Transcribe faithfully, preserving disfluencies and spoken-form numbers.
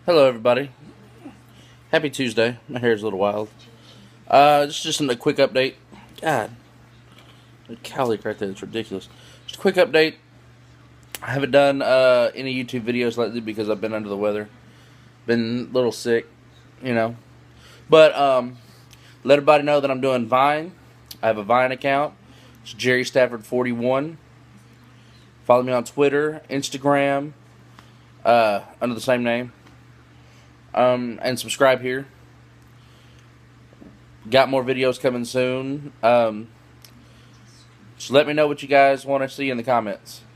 Hello, everybody. Happy Tuesday. My hair's a little wild. Uh, this is just a quick update. God, the cowlick right there is ridiculous. Just a quick update. I haven't done uh, any YouTube videos lately because I've been under the weather. Been a little sick, you know. But um, let everybody know that I'm doing Vine. I have a Vine account. It's Jerry Stafford forty-one. Follow me on Twitter, Instagram, uh, under the same name. Um, and subscribe here. Got more videos coming soon. Um, just let me know what you guys want to see in the comments.